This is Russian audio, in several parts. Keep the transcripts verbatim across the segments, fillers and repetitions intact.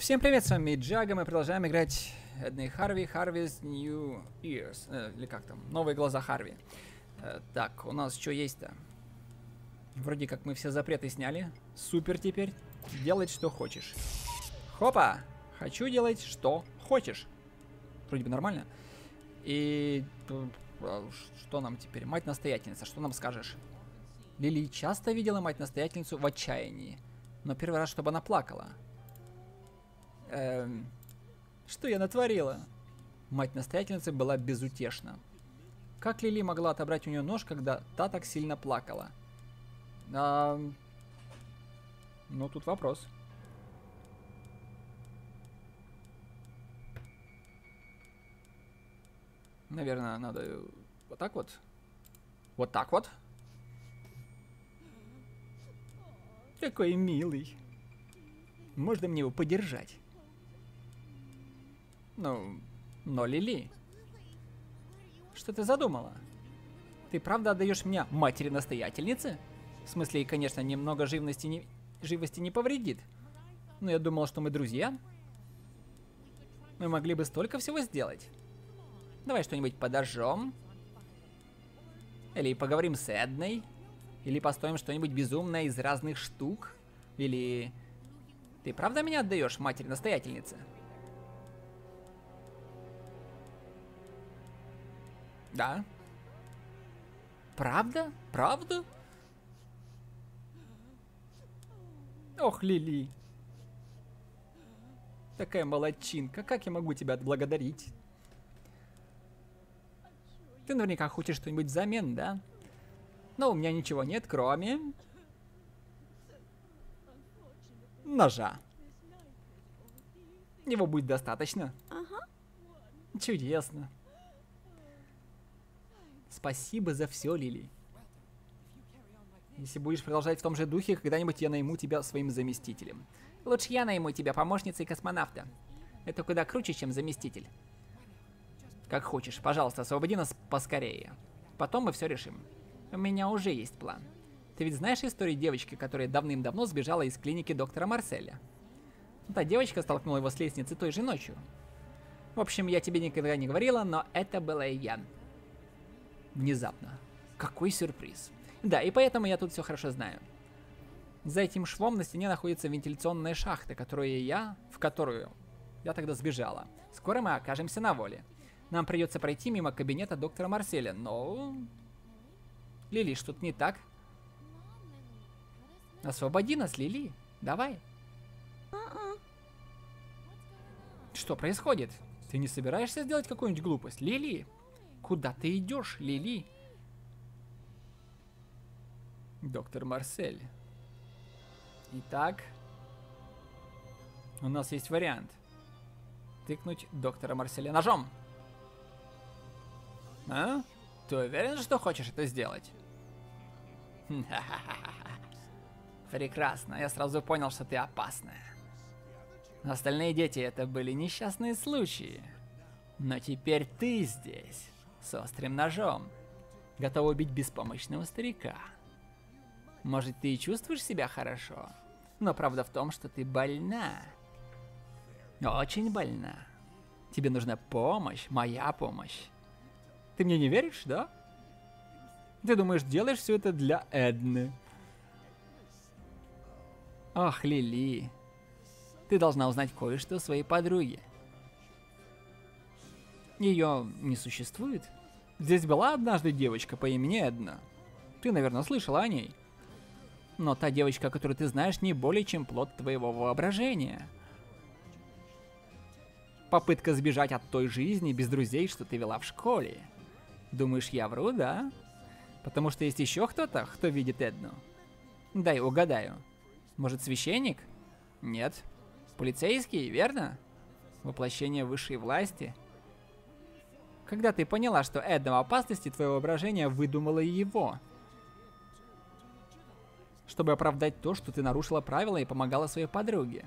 Всем привет, с вами Джага, мы продолжаем играть Эдны Харви, Harvey's New Ears, э, или как там, новые глаза Харви. Э, так, у нас что есть-то? Вроде как мы все запреты сняли, супер теперь, делать что хочешь. Хопа, хочу делать что хочешь. Вроде бы нормально. И что нам теперь? Мать-настоятельница, что нам скажешь? Лили часто видела мать-настоятельницу в отчаянии, но первый раз, чтобы она плакала. Эм, что я натворила? Мать-настоятельницы была безутешна. Как Лили могла отобрать у нее нож, когда та так сильно плакала? А, ну, тут вопрос. Наверное, надо вот так вот. Вот так вот. Какой милый. Можно мне его подержать? Ну, но Лили, что ты задумала? Ты правда отдаешь меня матери-настоятельнице? В смысле, конечно, немного живности не, живости не повредит. Но я думал, что мы друзья. Мы могли бы столько всего сделать. Давай что-нибудь подожжем. Или поговорим с Эдной. Или построим что-нибудь безумное из разных штук. Или... Ты правда меня отдаешь матери-настоятельнице? Да. Правда? Правда? Ох, Лили. Такая молодчинка. Как я могу тебя отблагодарить? Ты наверняка хочешь что-нибудь взамен, да? Но у меня ничего нет, кроме... ножа. Его будет достаточно? Ага. Чудесно. Спасибо за все, Лили. Если будешь продолжать в том же духе, когда-нибудь я найму тебя своим заместителем. Лучше я найму тебя помощницей космонавта. Это куда круче, чем заместитель. Как хочешь, пожалуйста, освободи нас поскорее. Потом мы все решим. У меня уже есть план. Ты ведь знаешь историю девочки, которая давным-давно сбежала из клиники доктора Марселя? Та девочка столкнула его с лестницы той же ночью. В общем, я тебе никогда не говорила, но это была и я. Внезапно. Какой сюрприз. Да, и поэтому я тут все хорошо знаю. За этим швом на стене находится вентиляционная шахта, которую я... в которую я тогда сбежала. Скоро мы окажемся на воле. Нам придется пройти мимо кабинета доктора Марселя, но... Лили, что-то не так? Освободи нас, Лили. Давай. А-а. Что происходит? Ты не собираешься сделать какую-нибудь глупость, Лили? Куда ты идешь, Лили? Доктор Марсель. Итак, у нас есть вариант. Тыкнуть доктора Марселя ножом. А? Ты уверен, что хочешь это сделать? Прекрасно, я сразу понял, что ты опасная. Остальные дети это были несчастные случаи. Но теперь ты здесь, с острым ножом, готова убить беспомощного старика. Может, ты и чувствуешь себя хорошо, но правда в том, что ты больна. Очень больна. Тебе нужна помощь, моя помощь. Ты мне не веришь, да? Ты думаешь, делаешь все это для Эдны? Ох, Лили. Ты должна узнать кое-что о своей подруге. Ее не существует? Здесь была однажды девочка по имени Эдна. Ты, наверное, слышала о ней. Но та девочка, которую ты знаешь, не более чем плод твоего воображения. Попытка сбежать от той жизни без друзей, что ты вела в школе. Думаешь, я вру, да? Потому что есть еще кто-то, кто видит Эдну. Дай угадаю. Может, священник? Нет. Полицейский, верно? Воплощение высшей власти? Когда ты поняла, что Эдна в опасности, твое воображение выдумало его. Чтобы оправдать то, что ты нарушила правила и помогала своей подруге.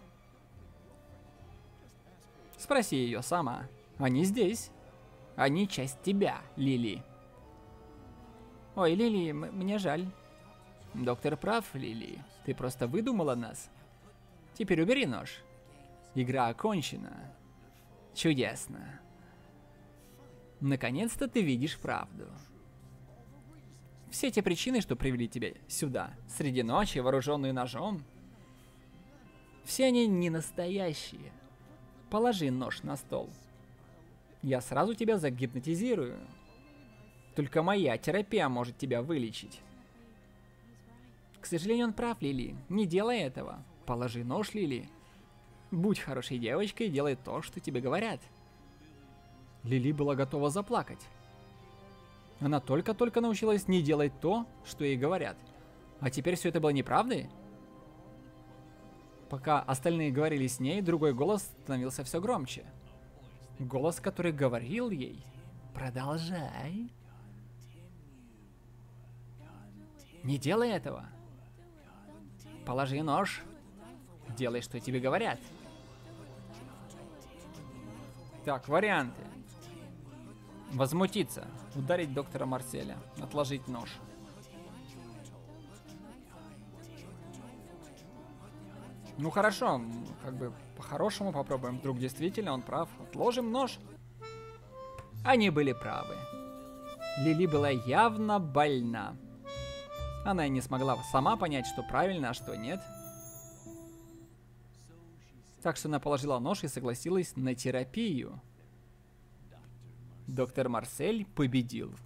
Спроси ее сама. Они здесь. Они часть тебя, Лили. Ой, Лили, мне жаль. Доктор прав, Лили. Ты просто выдумала нас. Теперь убери нож. Игра окончена. Чудесно. Наконец-то ты видишь правду. Все те причины, что привели тебя сюда, среди ночи, вооруженные ножом, все они не настоящие. Положи нож на стол. Я сразу тебя загипнотизирую. Только моя терапия может тебя вылечить. К сожалению, он прав, Лили. Не делай этого. Положи нож, Лили. Будь хорошей девочкой и делай то, что тебе говорят. Лили была готова заплакать. Она только-только научилась не делать то, что ей говорят. А теперь все это было неправдой? Пока остальные говорили с ней, другой голос становился все громче. Голос, который говорил ей: «Продолжай». Не делай этого. Положи нож. Делай, что тебе говорят. Так, варианты. Возмутиться. Ударить доктора Марселя. Отложить нож. Ну хорошо, как бы по-хорошему попробуем. Вдруг действительно он прав. Отложим нож. Они были правы. Лили была явно больна. Она и не смогла сама понять, что правильно, а что нет. Так что она положила нож и согласилась на терапию. Доктор Марсель победил.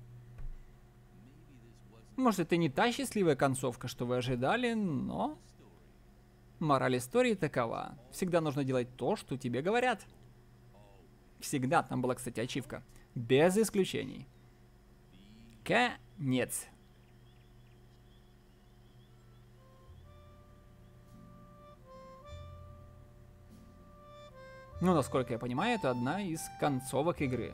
Может, это не та счастливая концовка, что вы ожидали, но... Мораль истории такова. Всегда нужно делать то, что тебе говорят. Всегда. Там была, кстати, ачивка. Без исключений. Конец. Ну, насколько я понимаю, это одна из концовок игры.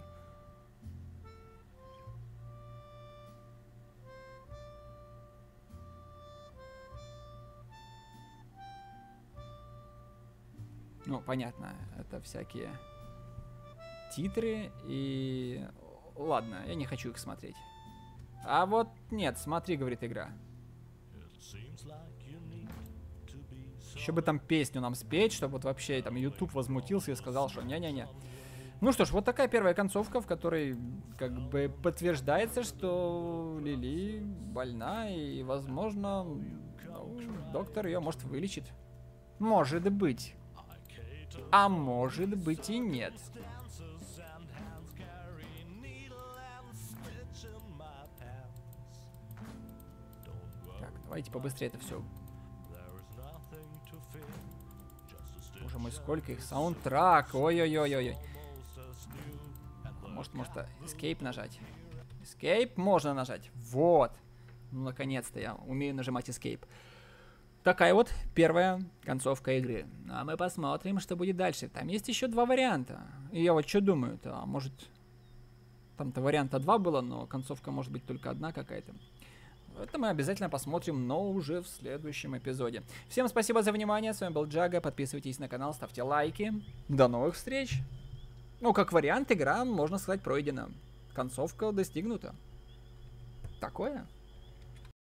Ну, понятно, это всякие титры и... Ладно, я не хочу их смотреть. А вот нет, смотри, говорит игра. Еще бы там песню нам спеть, чтобы вот вообще там YouTube возмутился и сказал, что не-не-не. Ну что ж, вот такая первая концовка, в которой как бы подтверждается, что Лили больна и, возможно, ну, доктор ее, может, вылечит. Может быть. А может быть и нет. Так, давайте побыстрее это все. Боже мой, сколько их. Саундтрак. Ой-ой-ой-ой. Может, может, Escape нажать. Escape можно нажать. Вот. Ну, наконец-то я умею нажимать Escape. Такая вот первая концовка игры. А мы посмотрим, что будет дальше. Там есть еще два варианта. И я вот что думаю-то, а может... Там-то варианта два было, но концовка может быть только одна какая-то. Это мы обязательно посмотрим, но уже в следующем эпизоде. Всем спасибо за внимание, с вами был Джага. Подписывайтесь на канал, ставьте лайки. До новых встреч. Ну, как вариант, игра, можно сказать, пройдена. Концовка достигнута. Такое.